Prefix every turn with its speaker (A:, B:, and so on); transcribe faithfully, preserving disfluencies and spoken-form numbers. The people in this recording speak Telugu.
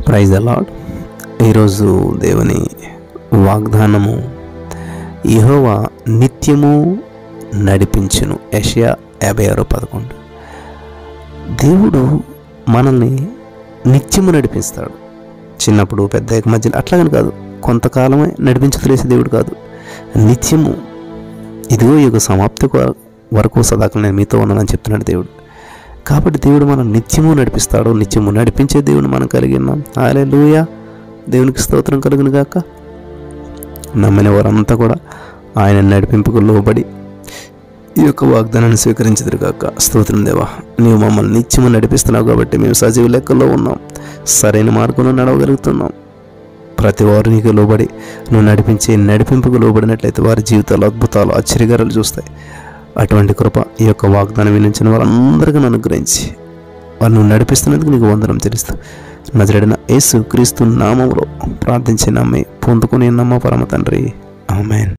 A: Praise the lord. ఈరోజు దేవుని వాగ్దానము, యెహోవా నిత్యము నడిపించును. యెషయా యాభై ఆరు పదకొండు. దేవుడు మనల్ని నిత్యము నడిపిస్తాడు. చిన్నప్పుడు పెద్ద మధ్యలో అట్లాగని కాదు, కొంతకాలమే నడిపించలేసే దేవుడు కాదు, నిత్యము. ఇదిగో యుగ సమాప్తి వరకు సదాకాలం నేను మీతో ఉన్నానని చెప్తున్నాడు దేవుడు. కాబట్టి దేవుడు మనం నిత్యము నడిపిస్తాడు. నిత్యము నడిపించే దేవుడు మనం కలిగి ఉన్నాం. హల్లెలూయా, దేవునికి స్తోత్రం కలుగును గాక. నమ్మిన వారంతా కూడా ఆయన నడిపింపుకు లోబడి ఈ యొక్క వాగ్దానాన్ని స్వీకరించదురు గాక. స్తోత్రం దేవా, నీవు మమ్మల్ని నిత్యము నడిపిస్తున్నావు కాబట్టి మేము సజీవ లెక్కల్లో ఉన్నాం, సరైన మార్గంలో నడవగలుగుతున్నాం. ప్రతి వారు నీకు లోబడి నువ్వు నడిపించే నడిపింపుకు లోబడినట్లయితే వారి జీవితాలు అద్భుతాలు ఆశ్చర్యకరాలు చూస్తాయి. అటువంటి కృప ఈ యొక్క వాగ్దానం వినించిన వారందరికీ అనుగ్రహించి వారు నువ్వు నడిపిస్తున్నందుకు నీకు వందనం చెల్లిస్తూ నజరేయుడైన యేసు క్రీస్తు నామములో ప్రార్థించి నమ్మి పొందుకుని నమ్మ పరమ తండ్రి, ఆమేన్.